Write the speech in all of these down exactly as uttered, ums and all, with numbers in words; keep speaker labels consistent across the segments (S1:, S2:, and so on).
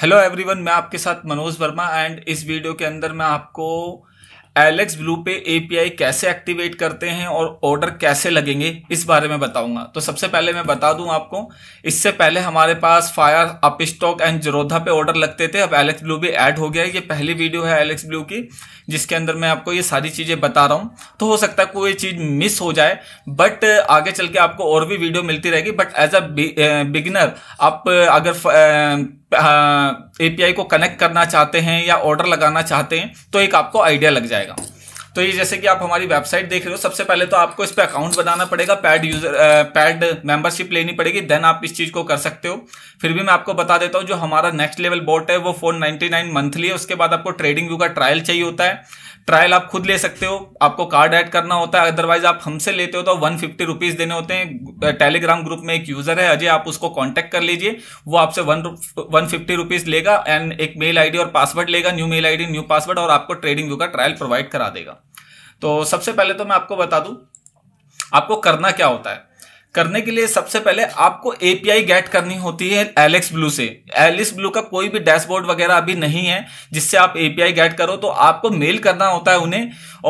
S1: Hello everyone, मैं आपके साथ मनोज वर्मा एंड इस वीडियो के अंदर मैं आपको एलेक्स ब्लू पे एपीआई कैसे एक्टिवेट करते हैं और ऑर्डर कैसे लगेंगे इस बारे में बताऊंगा। तो सबसे पहले मैं बता दूं आपको, इससे पहले हमारे पास फायर, अपस्टॉक एंड जरोधा पे ऑर्डर लगते थे। अब एलेक्स ब्लू भी ऐड हो गया है। ये पहली वीडियो है एलेक्स ब्लू की जिसके अंदर मैं आपको ये सारी चीजें बता रहा हूं। तो हो सकता है कोई चीज मिस हो जाए, बट आगे चल के आपको और भी वीडियो मिलती रहेगी। बट एज अ बिगिनर आप अगर एपीआई को कनेक्ट करना चाहते हैं या ऑर्डर लगाना चाहते हैं तो एक आपको आइडिया लग जाएगा। तो ये जैसे कि आप हमारी वेबसाइट देख रहे हो, सबसे पहले तो आपको इस पे अकाउंट बनाना पड़ेगा, पैड यूजर पैड मेंबरशिप लेनी पड़ेगी, देन आप इस चीज को कर सकते हो। फिर भी मैं आपको बता देता हूँ, जो हमारा नेक्स्ट लेवल बॉट है वो फोर नाइनटी नाइन मंथली है। उसके बाद आपको ट्रेडिंग व्यू का ट्रायल चाहिए होता है। ट्रायल आप खुद ले सकते हो, आपको कार्ड ऐड करना होता है। अदरवाइज आप हमसे लेते हो तो वन फिफ्टी रुपीज देने होते हैं। टेलीग्राम ग्रुप में एक यूजर है अजय, आप उसको कांटेक्ट कर लीजिए, वो आपसे वन वन फिफ्टी रुपीज लेगा एंड एक मेल आईडी और पासवर्ड लेगा, new mail ID new password, और आपको ट्रेडिंग व्यू का ट्रायल प्रोवाइड करा देगा। तो सबसे पहले तो मैं आपको बता दूं आपको करना क्या होता है। करने के लिए सबसे पहले आपको एपीआई गेट करनी होती है एलेक्स ब्लू से। एलेक्स ब्लू का कोई भी डैशबोर्ड वगैरह अभी नहीं है जिससे आप एपीआई गेट करो, तो आपको मेल करना होता है उन्हें।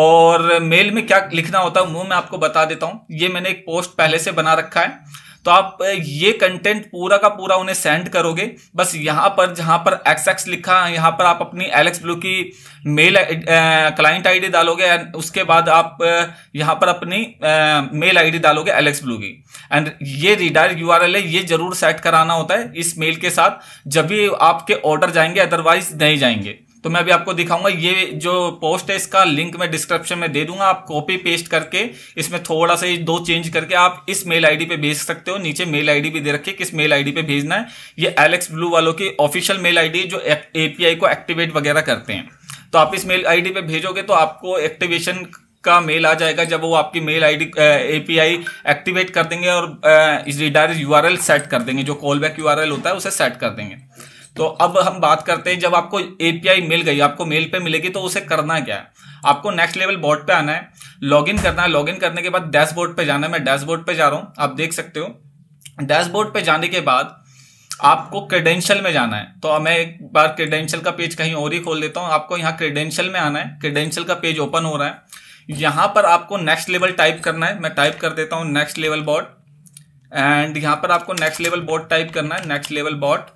S1: और मेल में क्या लिखना होता है वो मैं आपको बता देता हूं। ये मैंने एक पोस्ट पहले से बना रखा है, तो आप ये कंटेंट पूरा का पूरा उन्हें सेंड करोगे। बस यहाँ पर जहां पर एक्स एक्स लिखा है, यहाँ पर आप अपनी एलेक्स ब्लू की मेल क्लाइंट आईडी डालोगे एंड उसके बाद आप यहाँ पर अपनी मेल आईडी डालोगे एलेक्स ब्लू की। एंड ये रीडायरेक्ट यूआरएल है, ये जरूर सेट कराना होता है इस मेल के साथ, जब भी आपके ऑर्डर जाएंगे, अदरवाइज नहीं जाएंगे। तो मैं अभी आपको दिखाऊंगा। ये जो पोस्ट है इसका लिंक मैं डिस्क्रिप्शन में दे दूंगा, आप कॉपी पेस्ट करके इसमें थोड़ा सा दो चेंज करके आप इस मेल आईडी पे भेज सकते हो। नीचे मेल आईडी भी दे रखी है, किस मेल आईडी पे भेजना है। ये एलेक्स ब्लू वालों की ऑफिशियल मेल आईडी है जो एपीआई को एक्टिवेट वगैरह करते हैं। तो आप इस मेल आईडी पे भेजोगे तो आपको एक्टिवेशन का मेल आ जाएगा, जब वो आपकी मेल आईडी एपीआई एक्टिवेट कर देंगे और इस रीडायरेक्ट यूआरएल सेट कर देंगे, जो कॉल बैक यूआरएल होता है उसे सेट कर देंगे। तो अब हम बात करते हैं, जब आपको एपीआई मिल गई, आपको मेल पे मिलेगी, तो उसे करना क्या है। आपको नेक्स्ट लेवल बॉट पे आना है, लॉगिन करना है। लॉगिन करने के बाद डैशबोर्ड पे जाना है। मैं डैशबोर्ड पे जा रहा हूं, आप देख सकते हो। डैशबोर्ड पे जाने के बाद आपको क्रेडेंशियल में जाना है। तो मैं एक बार क्रेडेंशियल का पेज कहीं और ही खोल देता हूं। आपको यहाँ क्रेडेंशियल में आना है। क्रेडेंशियल का पेज ओपन हो रहा है। यहां पर आपको नेक्स्ट लेवल टाइप करना है। मैं टाइप कर देता हूं नेक्स्ट लेवल बॉट, एंड यहां पर आपको नेक्स्ट लेवल बॉट टाइप करना है, नेक्स्ट लेवल बॉट।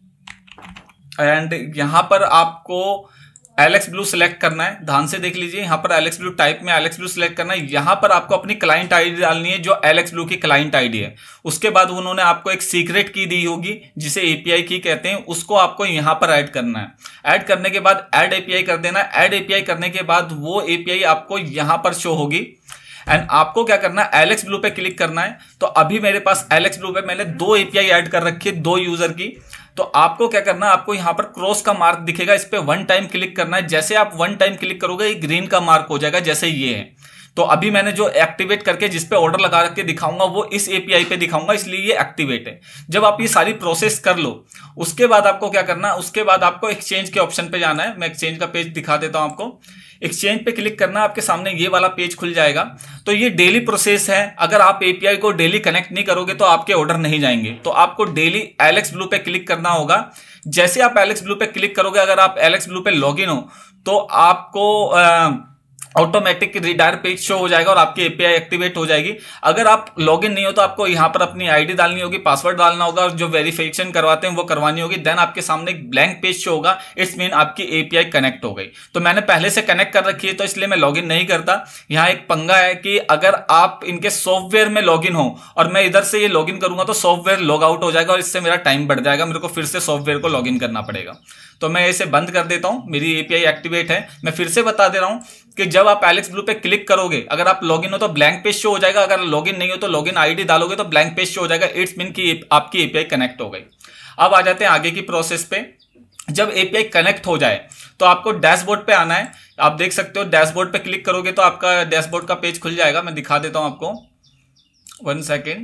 S1: एंड यहां पर आपको एलेक्स ब्लू सिलेक्ट करना है। ध्यान से देख लीजिए, यहां पर एलेक्स ब्लू टाइप में एलेक्स ब्लू सिलेक्ट करना है। यहां पर आपको अपनी क्लाइंट आईडी डालनी है जो एलेक्स ब्लू की क्लाइंट आईडी है। उसके बाद उन्होंने आपको एक सीक्रेट की दी होगी जिसे एपीआई की कहते हैं, उसको आपको यहां पर ऐड करना है। ऐड करने के बाद ऐड एपीआई कर देना है। ऐड एपीआई करने के बाद वो एपीआई आपको यहां पर शो होगी एंड आपको क्या करना है, एलेक्स ब्लू पे क्लिक करना है। तो अभी मेरे पास एलेक्स ब्लू पे मैंने दो एपीआई ऐड कर रखी है, दो यूजर की। तो आपको क्या करना है, आपको यहां पर क्रॉस का मार्क दिखेगा, इस पे वन टाइम क्लिक करना है। जैसे आप वन टाइम क्लिक करोगे ये ग्रीन का मार्क हो जाएगा, जैसे ये है। तो अभी मैंने जो एक्टिवेट करके जिस पे ऑर्डर लगा रख के दिखाऊंगा वो इस एपीआई पे दिखाऊंगा, इसलिए ये एक्टिवेट है। जब आप ये सारी प्रोसेस कर लो उसके बाद आपको क्या करना है, उसके बाद आपको एक्सचेंज के ऑप्शन पे जाना है। मैं एक्सचेंज का पेज दिखा देता हूं आपको। एक्सचेंज पे क्लिक करना, आपके सामने ये वाला पेज खुल जाएगा। तो ये डेली प्रोसेस है। अगर आप एपीआई को डेली कनेक्ट नहीं करोगे तो आपके ऑर्डर नहीं जाएंगे। तो आपको डेली एलेक्स ब्लू पे क्लिक करना होगा। जैसे आप एलेक्स ब्लू पे क्लिक करोगे, अगर आप एलेक्स ब्लू पे लॉगिन हो तो आपको आ, ऑटोमेटिक रीडायरेक्ट पेज शो हो जाएगा और आपकी एपीआई एक्टिवेट हो जाएगी। अगर आप लॉगिन नहीं हो तो आपको यहां पर अपनी आईडी डालनी होगी, पासवर्ड डालना होगा और जो वेरिफिकेशन करवाते हैं वो करवानी होगी। देन आपके सामने एक ब्लैंक पेज शो होगा, इट्स मीन आपकी एपीआई कनेक्ट हो गई। तो मैंने पहले से कनेक्ट कर रखी है तो इसलिए मैं लॉगिन नहीं करता। यहाँ एक पंगा है कि अगर आप इनके सॉफ्टवेयर में लॉगिन हो और मैं इधर से ये लॉगिन करूंगा तो सॉफ्टवेयर लॉग आउट हो जाएगा और इससे मेरा टाइम बढ़ जाएगा, मेरे को फिर से सॉफ्टवेयर को लॉगिन करना पड़ेगा। तो मैं इसे बंद कर देता हूं। मेरी एपीआई एक्टिवेट है। मैं फिर से बता दे रहा हूं कि जब आप एलेक्स ब्लू पे क्लिक करोगे, अगर आप लॉगिन हो तो ब्लैंक पेज शो हो जाएगा, अगर लॉगिन नहीं हो तो लॉगिन आईडी डालोगे तो ब्लैंक पेज शो हो जाएगा। इट्स मीन कि आपकी एपीआई कनेक्ट हो गई। अब आ जाते हैं आगे की प्रोसेस पे। जब एपीआई कनेक्ट हो जाए तो आपको डैशबोर्ड पे आना है। आप देख सकते हो डैशबोर्ड पे क्लिक करोगे तो आपका डैशबोर्ड का पेज खुल जाएगा। मैं दिखा देता हूं आपको, वन सेकेंड।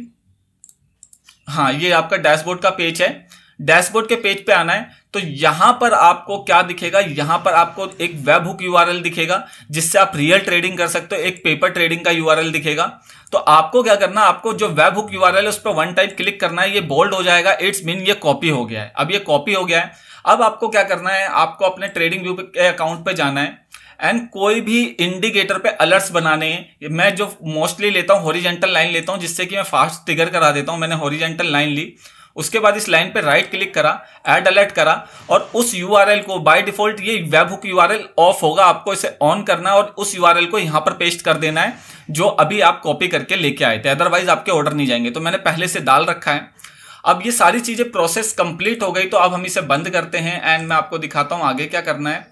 S1: हाँ, ये आपका डैशबोर्ड का पेज है। डैशबोर्ड के पेज पे आना है तो यहां पर आपको क्या दिखेगा, यहां पर आपको एक वेब हुक यूआरएल दिखेगा जिससे आप रियल ट्रेडिंग कर सकते हो। एक पेपर ट्रेडिंग का यूआरएल दिखेगा। तो आपको क्या करना, आपको जो वेब हुक यूआरएल है उस पर वन टाइम क्लिक करना है। ये बोल्ड हो जाएगा, इट्स मीन ये कॉपी हो गया है। अब ये कॉपी हो गया है। अब आपको क्या करना है, आपको अपने ट्रेडिंग व्यू के अकाउंट पे जाना है एंड कोई भी इंडिकेटर पे अलर्ट्स बनाने हैं। मैं जो मोस्टली लेता हूं हॉरिजेंटल लाइन लेता हूं, जिससे कि मैं फास्ट ट्रिगर करा देता हूं। मैंने हॉरिजेंटल लाइन ली, उसके बाद इस लाइन पे राइट क्लिक करा, ऐड अलर्ट करा और उस यूआरएल को, बाय डिफॉल्ट ये वेब हुक यूआरएल ऑफ होगा, आपको इसे ऑन करना है और उस यूआरएल को यहां पर पेस्ट कर देना है जो अभी आप कॉपी करके लेके आए थे, अदरवाइज आपके ऑर्डर नहीं जाएंगे। तो मैंने पहले से डाल रखा है। अब ये सारी चीजें प्रोसेस कंप्लीट हो गई, तो अब हम इसे बंद करते हैं एंड मैं आपको दिखाता हूं आगे क्या करना है।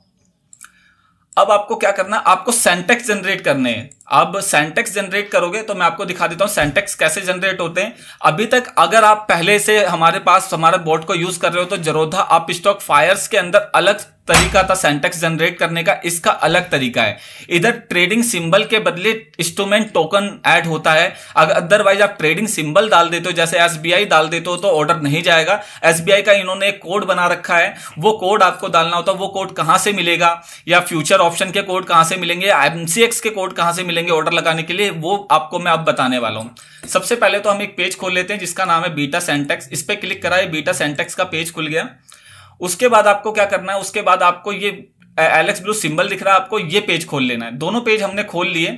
S1: अब आपको क्या करना है, आपको सेंटेक्स जनरेट करने हैं। अब सेंटेक्स जनरेट करोगे तो मैं आपको दिखा देता हूं सेंटेक्स कैसे जनरेट होते हैं। अभी तक अगर आप पहले से हमारे पास हमारे बोट को यूज कर रहे हो तो जरोधा अप स्टॉक फायर्स के अंदर अलग तरीका था सेंटेक्स जनरेट करने का, इसका अलग तरीका है। इधर ट्रेडिंग सिंबल के बदले इंस्ट्रूमेंट टोकन ऐड होता है। अगर अदरवाइज आप ट्रेडिंग सिंबल डाल देते हो, जैसे एसबीआई डाल देते हो, तो ऑर्डर नहीं जाएगा। एसबीआई का इन्होंने एक कोड बना रखा है, वो कोड आपको डालना होता है। वो कोड कहां से मिलेगा, या फ्यूचर ऑप्शन के कोड कहां से मिलेंगे, एमसीएक्स के कोड कहां से मिलेंगे ऑर्डर लगाने के लिए, वो आपको मैं अब बताने वाला हूं। सबसे पहले तो हम एक पेज खोल लेते हैं जिसका नाम है बीटा सेंटेक्स। इस पे क्लिक करा, ये बीटा सेंटेक्स का पेज खुल गया। उसके बाद आपको क्या करना है, उसके बाद आपको ये एलेक्स ब्लू सिंबल दिख रहा है, आपको ये पेज खोल लेना है। दोनों पेज हमने खोल लिए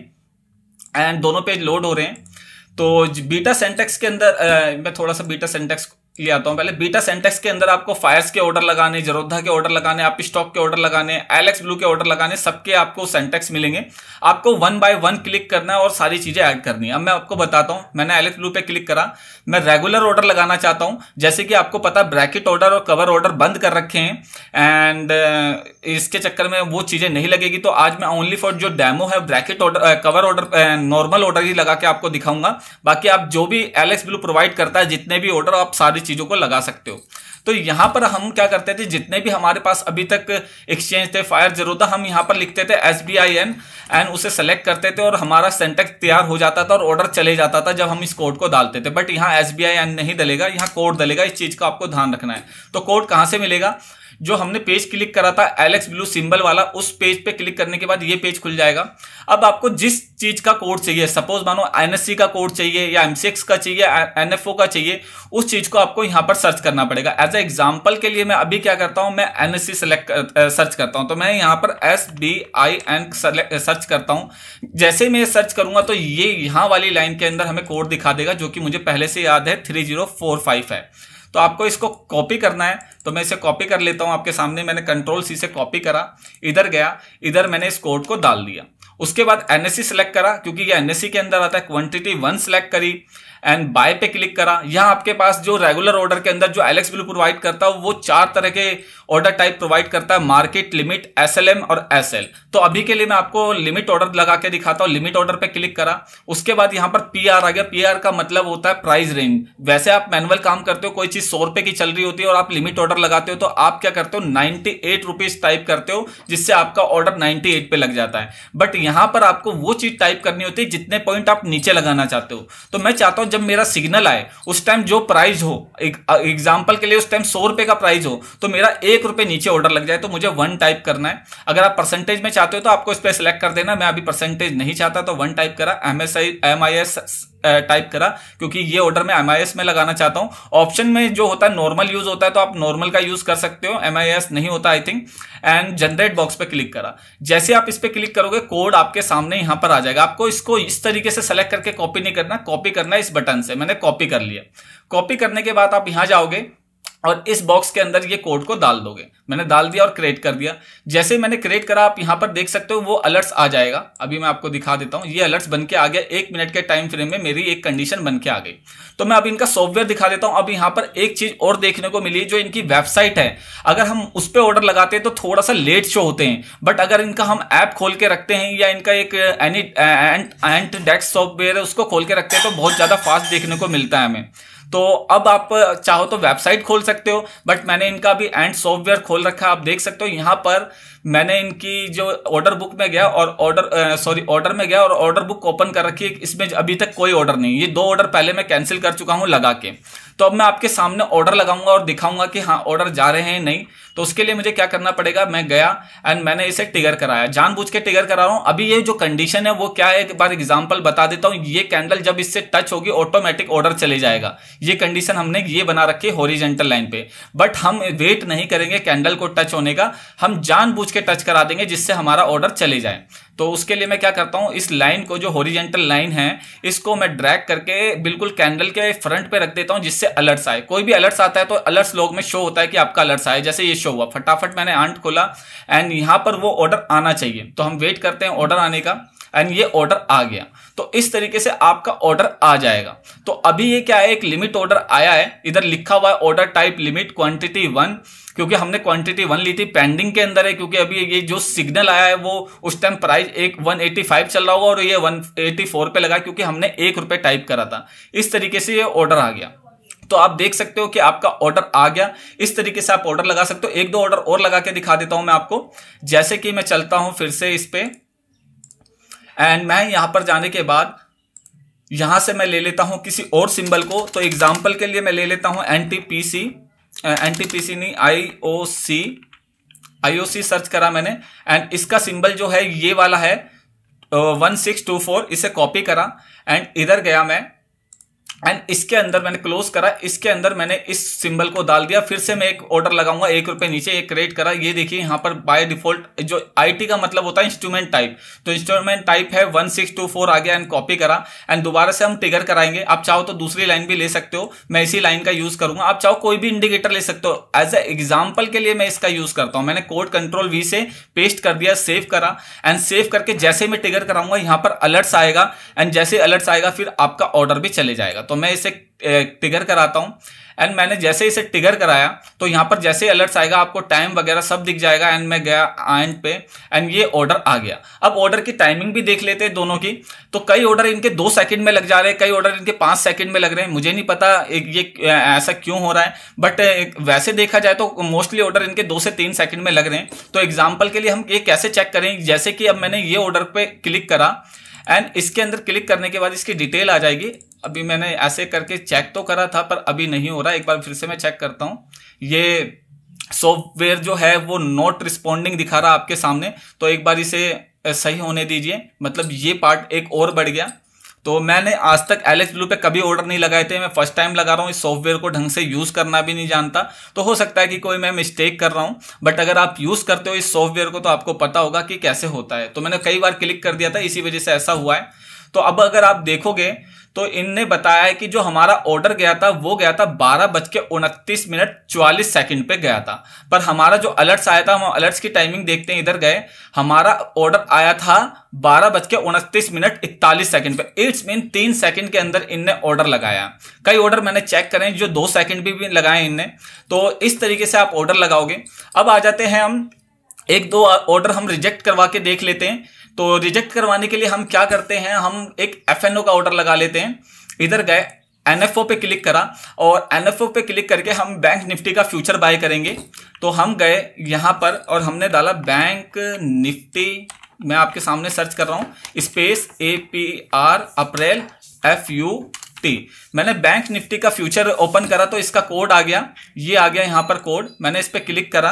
S1: एंड दोनों पेज लोड हो रहे हैं। तो बीटा सेंटेक्स के अंदर आ, मैं थोड़ा सा बीटा सेंटेक्स ले आता हूं। पहले बीटा सेंटेक्स के अंदर आपको फायर्स के ऑर्डर लगाने, जरोधा के ऑर्डर लगाने, आप स्टॉक के ऑर्डर लगाने, एलेक्स ब्लू के ऑर्डर लगाने, सबके आपको सेंटेक्स मिलेंगे। आपको वन बाय वन क्लिक करना है और सारी चीजें ऐड करनी है। अब मैं आपको बताता हूं, मैंने एलेक्स ब्लू पे क्लिक करा, मैं रेगुलर ऑर्डर लगाना चाहता हूं। जैसे कि आपको पता है ब्रैकेट ऑर्डर और कवर ऑर्डर बंद कर रखे हैं एंड इसके चक्कर में वो चीजें नहीं लगेगी। तो आज मैं ओनली फॉर जो डेमो है bracket order, cover order, normal order ही लगा के आपको दिखाऊंगा। बाकी आप जो भी एलेक्स ब्लू प्रोवाइड करता है, जितने भी ऑर्डर, आप सारी चीजों को लगा सकते हो। तो यहां पर हम क्या करते थे, जितने भी हमारे पास अभी तक एक्सचेंज थे फायर जरोधा, हम यहां पर लिखते थे S B I N and उसे सेलेक्ट करते थे और हमारा सेंटेक्स तैयार हो जाता था और ऑर्डर चले जाता था जब हम इस कोड को डालते थे। बट यहां एस बी आई एन नहीं डलेगा, यहां कोड डलेगा। इस चीज का आपको ध्यान रखना है। तो कोड कहां से मिलेगा, जो हमने पेज क्लिक करा था एलेक्स ब्लू सिंबल वाला, उस पेज पे क्लिक करने के बाद ये पेज खुल जाएगा। अब आपको जिस चीज का कोड चाहिए, सपोज मानो एनएससी का कोड चाहिए या एमसीएक्स का चाहिए, एनएफओ का चाहिए, उस चीज को आपको यहां पर सर्च करना पड़ेगा। एज ए एग्जांपल के लिए मैं अभी क्या करता हूं, मैं एनएससी सेलेक्ट सर्च करता हूं। तो मैं यहां पर S B I N search करता हूं। जैसे मैं सर्च करूंगा तो ये यहां वाली लाइन के अंदर हमें कोड दिखा देगा, जो कि मुझे पहले से याद है, थ्री जीरो फोर फाइव है। तो आपको इसको कॉपी करना है, तो मैं इसे कॉपी कर लेता हूं। आपके सामने मैंने कंट्रोल सी से कॉपी करा, इधर गया, इधर मैंने इस कोड को डाल दिया। उसके बाद एनएससी सेलेक्ट करा, क्योंकि ये एनएससी के अंदर आता है। क्वांटिटी वन सेलेक्ट करी एंड बाय पे क्लिक करा। यहां आपके पास जो रेगुलर ऑर्डर के अंदर जो एलेक्स ब्लू प्रोवाइड करता है, वो चार तरह के ऑर्डर टाइप प्रोवाइड करता है, मार्केट, लिमिट, एसएलएम और एसएल। तो अभी के लिए मैं आपको लिमिट ऑर्डर लगा के दिखाता हूं। लिमिट ऑर्डर पे क्लिक करा, उसके बाद यहां पर पीआर आ गया। पीआर का मतलब होता है प्राइस रेंज। वैसे आप मैनुअल काम करते हो, कोई चीज सौ रुपए की चल रही होती है और आप लिमिट ऑर्डर लगाते हो, तो आप क्या करते हो, नाइनटी एट रुपीज टाइप करते हो, जिससे आपका ऑर्डर नाइनटी एट पे लग जाता है। बट यहां पर आपको वो चीज टाइप करनी होती है जितने पॉइंट आप नीचे लगाना चाहते हो। तो मैं चाहता हूं जब मेरा सिग्नल आए उस टाइम जो प्राइस हो, एक एग्जांपल के लिए उस टाइम सौ रुपए का प्राइस हो, तो मेरा एक रुपए नीचे ऑर्डर लग जाए, तो मुझे वन टाइप करना है। अगर आप परसेंटेज में चाहते हो तो आपको इस पे सिलेक्ट कर देना। मैं अभी परसेंटेज नहीं चाहता, तो वन टाइप करा, एमएसआई एमआईएस टाइप करा, क्योंकि ये ऑर्डर मैं एमआईएस में लगाना चाहता हूं। ऑप्शन में जो होता है नॉर्मल यूज होता है, तो आप नॉर्मल का यूज कर सकते हो, एमआईएस नहीं होता I think. And generate box पे क्लिक करा। जैसे आप इस पे क्लिक करोगे, कोड आपके सामने यहां पर आ जाएगा। आपको इसको इस तरीके से सेलेक्ट करके कॉपी नहीं करना, कॉपी करना है इस बटन से। मैंने कॉपी कर लिया। कॉपी करने के बाद आप यहां जाओगे और इस बॉक्स के अंदर ये कोड को डाल दोगे। मैंने डाल दिया और क्रिएट कर दिया। जैसे मैंने क्रिएट करा, आप यहां पर देख सकते हो वो अलर्ट्स आ जाएगा। अभी मैं आपको दिखा देता हूं, ये अलर्ट्स बन के आ गया। एक मिनट के टाइम फ्रेम में मेरी एक कंडीशन बन के आ गई। तो मैं अभी इनका सॉफ्टवेयर दिखा देता हूं। अब यहां पर एक चीज और देखने को मिली, जो इनकी वेबसाइट है, अगर हम उस पर ऑर्डर लगाते हैं तो थोड़ा सा लेट शो होते हैं। बट अगर इनका हम ऐप खोल के रखते हैं, या इनका एक एनी एंट डेस्क सॉफ्टवेयर है, उसको खोल के रखते हैं, तो बहुत ज्यादा फास्ट देखने को मिलता है हमें। तो अब आप चाहो तो वेबसाइट खोल सकते हो, बट मैंने इनका भी एंड सॉफ्टवेयर खोल रखा है। आप देख सकते हो यहां पर मैंने इनकी जो ऑर्डर बुक में गया और ऑर्डर सॉरी ऑर्डर में गया और ऑर्डर बुक ओपन कर रखी है। इसमें अभी तक कोई ऑर्डर नहीं, ये दो ऑर्डर पहले मैं कैंसिल कर चुका हूं लगा के। तो अब मैं आपके सामने ऑर्डर लगाऊंगा और दिखाऊंगा कि हाँ ऑर्डर जा रहे हैं नहीं। तो उसके लिए मुझे क्या करना पड़ेगा, मैं गया एंड मैंने इसे ट्रिगर कराया, जानबूझ के ट्रिगर करा रहा हूं। अभी ये जो कंडीशन है वो क्या है, एक बार एग्जांपल बता देता हूं। ये कैंडल जब इससे टच होगी, ऑटोमेटिक ऑर्डर चले जाएगा। ये कंडीशन हमने ये बना रखी है हॉरिजॉन्टल लाइन पे, बट हम वेट नहीं करेंगे कैंडल को टच होने का, हम जानबूझ के टच करा देंगे जिससे हमारा ऑर्डर चले जाए। तो उसके लिए मैं क्या करता हूं, इस लाइन को जो हॉरिजॉन्टल लाइन है इसको मैं ड्रैग करके बिल्कुल कैंडल के फ्रंट पे रख देता हूं जिससे अलर्ट्स आए। कोई भी अलर्ट्स आता है तो अलर्ट्स लॉग में शो होता है कि आपका अलर्ट्स आए, जैसे ये शो हुआ, फटाफट मैंने आंट खोला एंड यहां पर वो ऑर्डर आना चाहिए, तो हम वेट करते हैं ऑर्डर आने का एंड ये ऑर्डर आ गया। तो इस तरीके से आपका ऑर्डर आ जाएगा। तो अभी ये क्या है, एक लिमिट ऑर्डर आया है, इधर लिखा हुआ है order type limit quantity one, क्योंकि हमने क्वांटिटी वन ली थी, पेंडिंग के अंदर है, क्योंकि अभी ये जो सिग्नल आया है वो उस टाइम प्राइस एक वन एटी फाइव चल रहा होगा और ये वन एटी फोर पे लगा क्योंकि हमने एक रुपए टाइप करा था। इस तरीके से ये ऑर्डर आ गया। तो आप देख सकते हो कि आपका ऑर्डर आ गया। इस तरीके से आप ऑर्डर लगा सकते हो। एक दो ऑर्डर और लगा के दिखा देता हूं मैं आपको। जैसे कि मैं चलता हूं फिर से इस पे एंड मैं यहां पर जाने के बाद यहां से मैं ले लेता हूं किसी और सिंबल को। तो एग्जांपल के लिए मैं ले लेता हूं एनटीपीसी, एनटीपीसी नहीं आईओसी, आईओसी सर्च करा मैंने एंड इसका सिंबल जो है ये वाला है वन सिक्स टू फोर, इसे कॉपी करा एंड इधर गया मैं एंड इसके अंदर मैंने क्लोज करा, इसके अंदर मैंने इस सिंबल को डाल दिया। फिर से मैं एक ऑर्डर लगाऊंगा एक रुपए नीचे, एक क्रिएट करा। ये देखिए यहाँ पर बाय डिफॉल्ट जो आईटी का मतलब होता है इंस्ट्रूमेंट टाइप, तो इंस्ट्रूमेंट टाइप है वन सिक्स टू फोर आ गया एंड कॉपी करा एंड दोबारा से हम ट्रिगर कराएंगे। आप चाहो तो दूसरी लाइन भी ले सकते हो, मैं इसी लाइन का यूज करूंगा। आप चाहो कोई भी इंडिकेटर ले सकते हो। एज ए एग्जाम्पल के लिए मैं इसका यूज करता हूं। मैंने कोड कंट्रोल वी से पेस्ट कर दिया, सेव करा एंड सेव करके जैसे मैं ट्रिगर कराऊंगा यहाँ पर अलर्ट्स आएगा एंड जैसे अलर्ट्स आएगा फिर आपका ऑर्डर भी चले जाएगा। तो मैं इसे ट्रिगर कराता हूं एंड मैंने जैसे इसे ट्रिगर कराया तो यहां पर जैसे अलर्ट्स आएगा आपको टाइम वगैरह सब दिख जाएगा एंड मैं गया एंड पे एंड ये ऑर्डर आ गया। अब ऑर्डर की टाइमिंग भी देख लेते हैं दोनों की। तो कई ऑर्डर इनके दो सेकंड में लग जा रहे हैं, कई ऑर्डर इनके पांच सेकंड में लग रहे हैं। मुझे नहीं पता ये ऐसा क्यों हो रहा है, बट वैसे देखा जाए तो मोस्टली ऑर्डर इनके दो से तीन सेकंड में लग रहे हैं। तो एग्जाम्पल के लिए हम ये कैसे चेक करें, जैसे कि अब मैंने ये ऑर्डर पे क्लिक करा एंड इसके अंदर क्लिक करने के बाद इसकी डिटेल आ जाएगी। अभी मैंने ऐसे करके चेक तो करा था पर अभी नहीं हो रहा, एक बार फिर से मैं चेक करता हूं। ये सॉफ्टवेयर जो है वो नॉट रिस्पॉन्डिंग दिखा रहा आपके सामने, तो एक बार इसे सही होने दीजिए। मतलब ये पार्ट एक और बढ़ गया। तो मैंने आज तक एलेक्स ब्लू पे कभी ऑर्डर नहीं लगाए थे, मैं फर्स्ट टाइम लगा रहा हूँ। इस सॉफ्टवेयर को ढंग से यूज करना भी नहीं जानता, तो हो सकता है कि कोई मैं मिस्टेक कर रहा हूँ। बट अगर आप यूज करते हो इस सॉफ्टवेयर को तो आपको पता होगा कि कैसे होता है। तो मैंने कई बार क्लिक कर दिया था, इसी वजह से ऐसा हुआ है। तो अब अगर आप देखोगे तो इनने बताया है कि जो हमारा ऑर्डर गया था वो गया था बारह बज के उनतीस मिनट चौवालीस सेकंड पे गया था। पर हमारा जो अलर्ट्स आया था, हम अलर्ट्स की टाइमिंग देखते हैं, इधर गए, हमारा ऑर्डर आया था बारह बज के उनतीस मिनट इकतालीस सेकंड पे। इट्स मीन तीन सेकंड के अंदर इनने ऑर्डर लगाया। कई ऑर्डर मैंने चेक करें जो दो सेकंड भी, भी लगाए इनने। तो इस तरीके से आप ऑर्डर लगाओगे। अब आ जाते हैं हम, एक दो ऑर्डर हम रिजेक्ट करवा के देख लेते हैं। तो रिजेक्ट करवाने के लिए हम क्या करते हैं, हम एक एफ एन ओ का ऑर्डर लगा लेते हैं। इधर गए, एन एफ ओ पे क्लिक करा और एन एफ ओ पे क्लिक करके हम बैंक निफ्टी का फ्यूचर बाय करेंगे। तो हम गए यहां पर और हमने डाला बैंक निफ्टी, मैं आपके सामने सर्च कर रहा हूं, space A P R April F U T. मैंने बैंक निफ्टी का फ्यूचर ओपन करा तो इसका कोड आ गया, ये आ गया यहां पर कोड। मैंने इस पे क्लिक करा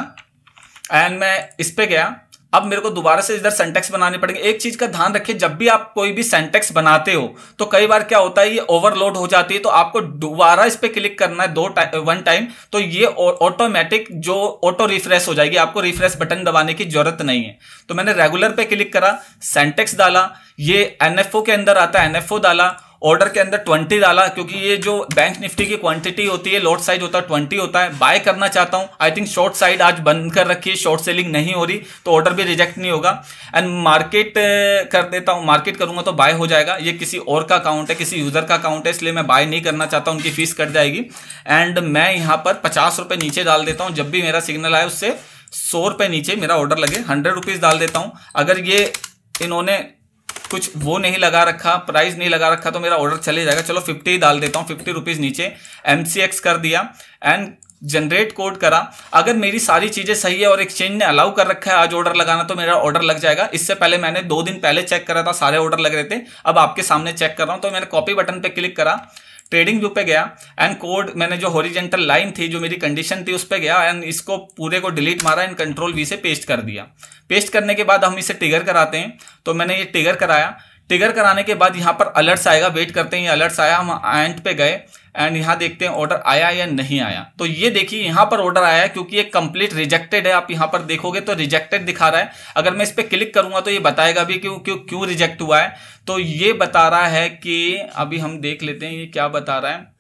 S1: एंड मैं इस पे गया। अब मेरे को दोबारा से इधर सेंटेक्स बनाने पड़ेंगे। एक चीज का ध्यान रखिए, जब भी आप कोई भी सेंटेक्स बनाते हो तो कई बार क्या होता है, ये ओवरलोड हो जाती है, तो आपको दोबारा इस पे क्लिक करना है दो टाइम वन टाइम, तो ये ऑटोमेटिक जो ऑटो रिफ्रेश हो जाएगी, आपको रिफ्रेश बटन दबाने की जरूरत नहीं है। तो मैंने रेगुलर पे क्लिक करा, सेंटेक्स डाला, ये एनएफओ के अंदर आता है, एनएफओ डाला, ऑर्डर के अंदर ट्वेंटी डाला, क्योंकि ये जो बैंक निफ्टी की क्वांटिटी होती है, लॉट साइज होता है ट्वेंटी होता है। बाय करना चाहता हूं, आई थिंक शॉर्ट साइड आज बंद कर रखी है, शॉर्ट सेलिंग नहीं हो रही, तो ऑर्डर भी रिजेक्ट नहीं होगा। एंड मार्केट कर देता हूं, मार्केट करूंगा तो बाय हो जाएगा। ये किसी और का अकाउंट है, किसी यूजर का अकाउंट है, इसलिए मैं बाय नहीं करना चाहता, उनकी फीस कट जाएगी। एंड मैं यहाँ पर पचास रुपए नीचे डाल देता हूँ, जब भी मेरा सिग्नल आए उससे सौ रुपए नीचे मेरा ऑर्डर लगे, हंड्रेड रुपीज डाल देता हूँ। अगर ये इन्होंने कुछ वो नहीं लगा रखा, प्राइस नहीं लगा रखा, तो मेरा ऑर्डर चले जाएगा। चलो फिफ्टी ही डाल देता हूँ, फिफ्टी रुपीज नीचे एमसीएक्स कर दिया एंड जनरेट कोड करा। अगर मेरी सारी चीजें सही है और एक्सचेंज ने अलाउ कर रखा है आज ऑर्डर लगाना, तो मेरा ऑर्डर लग जाएगा। इससे पहले मैंने दो दिन पहले चेक करा था, सारे ऑर्डर लग रहे थे, अब आपके सामने चेक कर रहा हूं। तो मैंने कॉपी बटन पे क्लिक करा, ट्रेडिंग व्यू पे गया एंड कोड, मैंने जो हॉरिजॉन्टल लाइन थी, जो मेरी कंडीशन थी, उस पे गया एंड इसको पूरे को डिलीट मारा एंड कंट्रोल वी से पेस्ट कर दिया। पेस्ट करने के बाद हम इसे ट्रिगर कराते हैं। तो मैंने ये ट्रिगर कराया, ट्रिगर कराने के बाद यहाँ पर अलर्ट्स आएगा, वेट करते हैं ये अलर्ट्स आया, हम एंड पे गए एंड यहाँ देखते हैं ऑर्डर आया या नहीं आया। तो ये देखिए यहाँ पर ऑर्डर आया है क्योंकि ये कंप्लीट रिजेक्टेड है। आप यहाँ पर देखोगे तो रिजेक्टेड दिखा रहा है। अगर मैं इस पर क्लिक करूंगा तो ये बताएगा भी क्यों क्यों क्यों रिजेक्ट हुआ है। तो ये बता रहा है कि अभी हम देख लेते हैं ये क्या बता रहा है।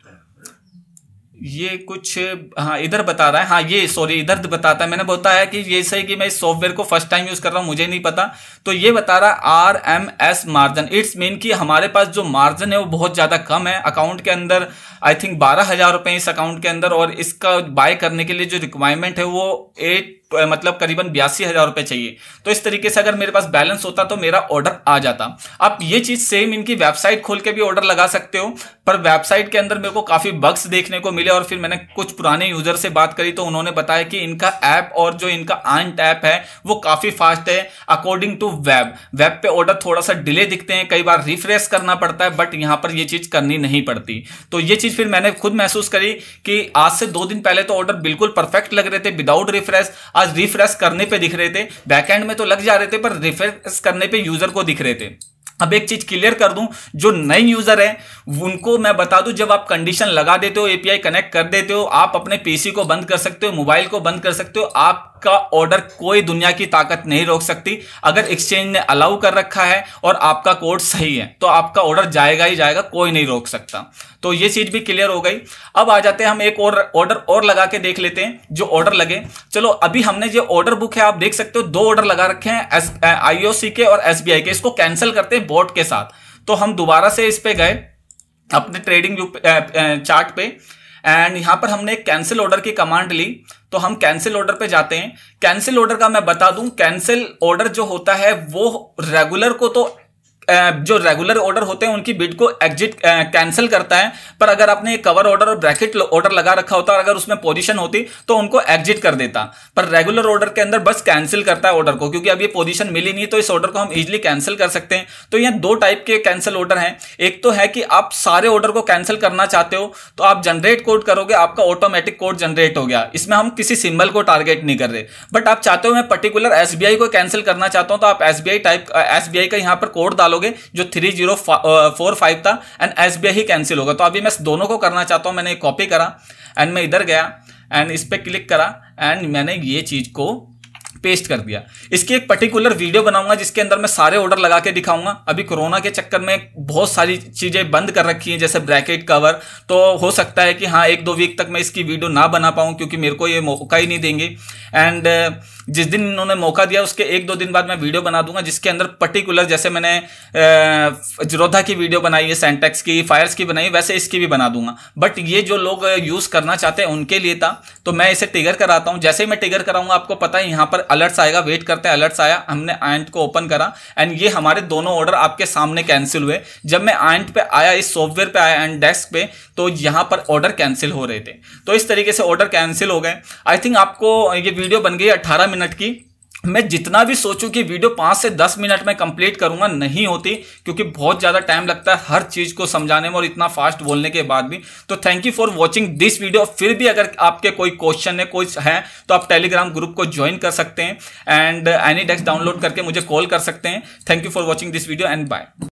S1: ये कुछ हाँ इधर बता रहा है, हाँ ये सॉरी इधर बताता है। मैंने बताया कि ये सही कि मैं इस सॉफ्टवेयर को फर्स्ट टाइम यूज कर रहा हूँ, मुझे नहीं पता। तो ये बता रहा है R M S margin. It's mean कि हमारे पास जो मार्जिन है वो बहुत ज्यादा कम है अकाउंट के अंदर। आई थिंक बारह हजार रुपए इस अकाउंट के अंदर, और इसका बाय करने के लिए जो रिक्वायरमेंट है वो एट मतलब करीबन बयासी हजार रुपए चाहिए। तो इस तरीके से अगर मेरे पास बैलेंस होता तो मेरा ऑर्डर आ जाता। आप ये चीज सेम इनकी वेबसाइट खोल के भी ऑर्डर लगा सकते हो, पर वेबसाइट के अंदर मेरे को काफी बग्स देखने को मिले। और फिर मैंने कुछ पुराने यूजर से बात करी तो उन्होंने बताया कि इनका ऐप और जो इनका आंट ऐप है वो काफी फास्ट है अकॉर्डिंग टू वेब। वेब पे ऑर्डर थोड़ा सा डिले दिखते हैं, कई बार रिफ्रेश करना पड़ता है, बट यहां पर ये चीज करनी नहीं पड़ती। तो ये चीज फिर मैंने खुद महसूस करी कि आज से दो दिन पहले तो ऑर्डर बिल्कुल परफेक्ट लग रहे थे विदाउट रिफ्रेश, आज रिफ्रेश करने पे दिख रहे थे। बैकएंड में तो लग जा रहे थे पर रिफ्रेश करने पे यूजर को दिख रहे थे। अब एक चीज क्लियर कर दूं, जो नए यूजर है उनको मैं बता दूं, जब आप कंडीशन लगा देते हो, एपीआई कनेक्ट कर देते हो, आप अपने पीसी को बंद कर सकते हो, मोबाइल को बंद कर सकते हो, आपका ऑर्डर कोई दुनिया की ताकत नहीं रोक सकती। अगर एक्सचेंज ने अलाउ कर रखा है और आपका कोड सही है तो आपका ऑर्डर जाएगा ही जाएगा, कोई नहीं रोक सकता। तो ये चीज भी क्लियर हो गई। अब आ जाते हैं हम एक और ऑर्डर और लगा के देख लेते हैं जो ऑर्डर लगे। चलो अभी हमने जो ऑर्डर बुक है आप देख सकते हो दो ऑर्डर लगा रखे हैं आईओसी के और एसबीआई के। इसको कैंसिल करते हैं बोट के साथ। तो हम दोबारा से इस पे गए अपने ट्रेडिंग चार्ट पे एंड यहां पर हमने एक कैंसिल ऑर्डर की कमांड ली। तो हम कैंसिल ऑर्डर पे जाते हैं। कैंसिल ऑर्डर का मैं बता दूं, कैंसिल ऑर्डर जो होता है वो रेगुलर को तो जो रेगुलर ऑर्डर होते हैं उनकी बिड को एग्जिट कैंसिल करता है, पर अगर आपने कवर ऑर्डर और ब्रैकेट ऑर्डर लगा रखा होता और अगर उसमें पोजीशन होती तो उनको एग्जिट कर देता। पर रेगुलर ऑर्डर के अंदर बस कैंसिल करता है ऑर्डर को, क्योंकि अब ये पोजीशन मिली नहीं तो इस ऑर्डर को हम इजीली कैंसिल कर सकते हैं। तो यहाँ दो टाइप के कैंसिल ऑर्डर हैं। एक तो है कि आप सारे ऑर्डर को कैंसिल करना चाहते हो तो आप जनरेट कोड करोगे, आपका ऑटोमेटिक कोड जनरेट हो गया। इसमें हम किसी सिंबल को टारगेट नहीं कर रहे। बट आप चाहते हो मैं पर्टिकुलर एसबीआई को कैंसिल करना चाहता हूं तो आप एसबीआई टाइप एसबीआई का यहां पर कोड डालोगे जो थ्री जीरो फोर फाइव था एंड एसबीआई ही कैंसिल होगा। तो अभी मैं दोनों को करना चाहता हूं। मैंने कॉपी करा एंड मैं इधर गया एंड इस पे क्लिक करा एंड मैंने ये चीज को पेस्ट कर दिया। इसकी एक पर्टिकुलर वीडियो बनाऊंगा जिसके अंदर मैं सारे ऑर्डर लगा के दिखाऊंगा। अभी कोरोना के चक्कर में बहुत सारी चीजें बंद कर रखी हैं जैसे ब्रैकेट कवर, तो हो सकता है कि हाँ एक दो वीक तक मैं इसकी वीडियो ना बना पाऊं क्योंकि मेरे को ये मौका ही नहीं देंगे। एंड जिस दिन इन्होंने मौका दिया उसके एक दो दिन बाद मैं वीडियो बना दूंगा जिसके अंदर पर्टिकुलर जैसे मैंने जीरोधा की वीडियो बनाई है, सेंटेक्स की, फायर्स की बनाई, वैसे इसकी भी बना दूंगा। बट ये जो लोग यूज करना चाहते हैं उनके लिए था तो मैं इसे ट्रिगर कराता हूं। जैसे ही मैं ट्रिगर कराऊंगा आपको पता है यहाँ पर अलर्ट्स आएगा, वेट करते हैं अलर्ट्स आया, हमने आंट को ओपन करा एंड ये हमारे दोनों ऑर्डर आपके सामने कैंसिल हुए। जब मैं आंट पे आया, इस सॉफ्टवेयर पे आया एंड डेस्क पे, तो यहां पर ऑर्डर कैंसिल हो रहे थे। तो इस तरीके से ऑर्डर कैंसिल हो गए। आई थिंक आपको ये वीडियो बन गई अट्ठारह मिनट की। मैं जितना भी सोचूं कि वीडियो पांच से दस मिनट में कंप्लीट करूंगा नहीं होती, क्योंकि बहुत ज्यादा टाइम लगता है हर चीज को समझाने में और इतना फास्ट बोलने के बाद भी। तो thank you for watching this video. फिर भी अगर आपके कोई क्वेश्चन है, कोई है, तो आप टेलीग्राम ग्रुप को ज्वाइन कर सकते हैं एंड एनी डेस्क डाउनलोड करके मुझे कॉल कर सकते हैं। Thank you for watching this video and bye.